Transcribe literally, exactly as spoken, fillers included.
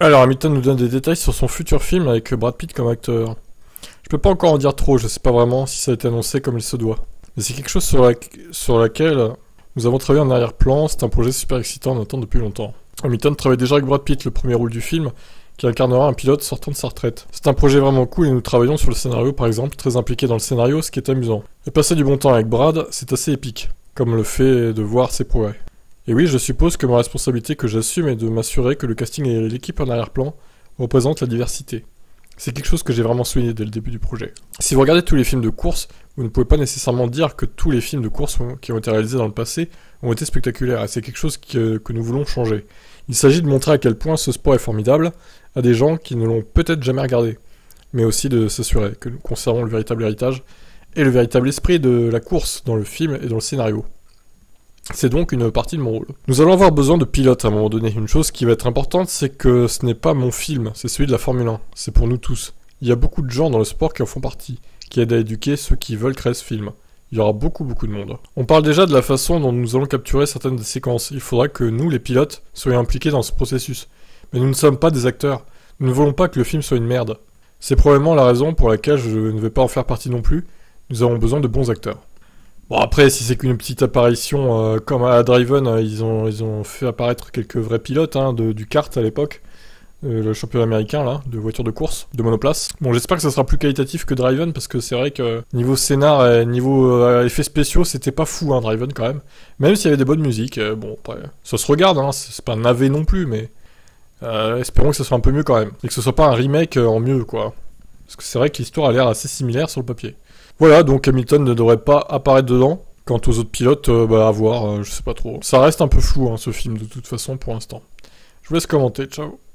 Alors, Hamilton nous donne des détails sur son futur film avec Brad Pitt comme acteur. Je peux pas encore en dire trop, je sais pas vraiment si ça a été annoncé comme il se doit. Mais c'est quelque chose sur, la... sur laquelle nous avons travaillé en arrière-plan, c'est un projet super excitant, on attend depuis longtemps. Hamilton travaille déjà avec Brad Pitt, le premier rôle du film, qui incarnera un pilote sortant de sa retraite. C'est un projet vraiment cool et nous travaillons sur le scénario par exemple, très impliqué dans le scénario, ce qui est amusant. Et passer du bon temps avec Brad, c'est assez épique, comme le fait de voir ses progrès. Et oui, je suppose que ma responsabilité que j'assume est de m'assurer que le casting et l'équipe en arrière-plan représentent la diversité. C'est quelque chose que j'ai vraiment souligné dès le début du projet. Si vous regardez tous les films de course, vous ne pouvez pas nécessairement dire que tous les films de course qui ont été réalisés dans le passé ont été spectaculaires, et c'est quelque chose que, que nous voulons changer. Il s'agit de montrer à quel point ce sport est formidable à des gens qui ne l'ont peut-être jamais regardé, mais aussi de s'assurer que nous conservons le véritable héritage et le véritable esprit de la course dans le film et dans le scénario. C'est donc une partie de mon rôle. Nous allons avoir besoin de pilotes à un moment donné. Une chose qui va être importante, c'est que ce n'est pas mon film, c'est celui de la Formule un. C'est pour nous tous. Il y a beaucoup de gens dans le sport qui en font partie, qui aident à éduquer ceux qui veulent créer ce film. Il y aura beaucoup beaucoup de monde. On parle déjà de la façon dont nous allons capturer certaines des séquences. Il faudra que nous, les pilotes, soyons impliqués dans ce processus. Mais nous ne sommes pas des acteurs. Nous ne voulons pas que le film soit une merde. C'est probablement la raison pour laquelle je ne vais pas en faire partie non plus. Nous avons besoin de bons acteurs. Bon après, si c'est qu'une petite apparition, euh, comme à Driven, euh, ils, ont, ils ont fait apparaître quelques vrais pilotes hein, de, du kart à l'époque, euh, le championnat américain là, de voitures de course, de monoplace. Bon, j'espère que ça sera plus qualitatif que Driven, parce que c'est vrai que niveau scénar et niveau euh, effets spéciaux, c'était pas fou hein, Driven quand même. Même s'il y avait des bonnes musiques, euh, bon après, ça se regarde, hein, c'est pas navet non plus, mais euh, espérons que ça soit un peu mieux quand même. Et que ce soit pas un remake euh, en mieux quoi. Parce que c'est vrai que l'histoire a l'air assez similaire sur le papier. Voilà, donc Hamilton ne devrait pas apparaître dedans. Quant aux autres pilotes, euh, bah à voir, euh, je sais pas trop. Ça reste un peu flou, hein, ce film, de toute façon, pour l'instant. Je vous laisse commenter, ciao.